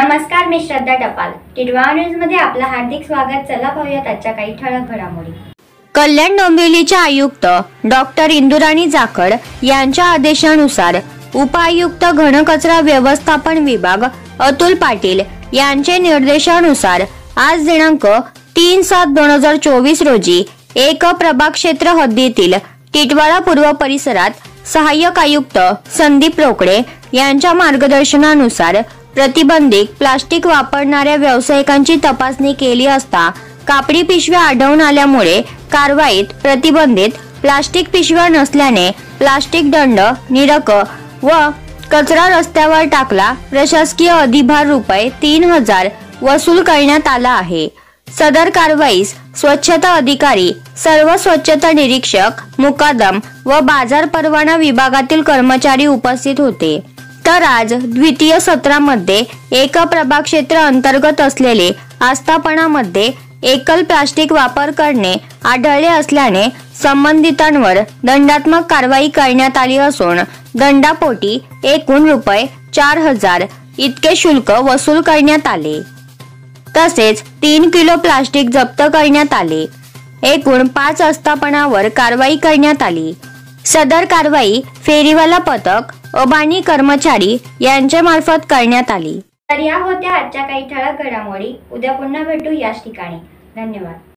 नमस्कार, मी श्रद्धा टपाल. टिडवा न्यूज मध्ये आपलं हार्दिक स्वागत. चला पाहूयात आजच्या काही ठळक घडामोडी. कल्याण डोंबिवलीच्या आयुक्त डॉक्टर इंदुराणी जाखड यांच्या आदेशानुसार उपायुक्त घनकचरा व्यवस्थापन विभाग अतुल पाटील यांचे निर्देशानुसार आज दिनांक 3/7/2024 रोजी एक प्रभाग क्षेत्र हद्दीतील टिटवाळा पूर्व परिसरात सहाय्यक आयुक्त संदीप रोकडे यांच्या मार्गदर्शनानुसार प्रतिबंधित प्लास्टिक वापरणाऱ्या व्यावसायिकांची तपासणी केली असता कापडी पिशव्या आढळून आल्यामुळे कारवाईत प्रतिबंधित प्लास्टिक पिशव्या नसल्याने प्लास्टिक दंड निरक व कचरा रस्त्यावर टाकला प्रशासकीय अधिभार ₹3000 वसूल करण्यात आला आहे. सदर कारवाईस स्वच्छता अधिकारी, सर्व स्वच्छता निरीक्षक, मुकादम व बाजार परवाना विभागातील कर्मचारी उपस्थित होते. तर आज द्वितीय सत्रामध्ये एक प्रभाग क्षेत्र अंतर्गत असलेले आस्थापनामध्ये एकल प्लास्टिक वापर करणे आढळले असल्याने संबंधितांवर दंडात्मक कारवाई करण्यात आली असून दंडापोटी एकूण ₹4000 इतके शुल्क वसूल करण्यात आले. तसेच 3 किलो प्लास्टिक जप्त करण्यात आले. एकूण 5 आस्थापनावर कारवाई करण्यात आली. सदर कारवाई फेरीवाला पथक, अबानी कर्मचारी यांच्या मार्फत करण्यात आली. तर या होत्या आजच्या काही ठळक घडामोडी. उद्या पुन्हा भेटू याच ठिकाणी. धन्यवाद.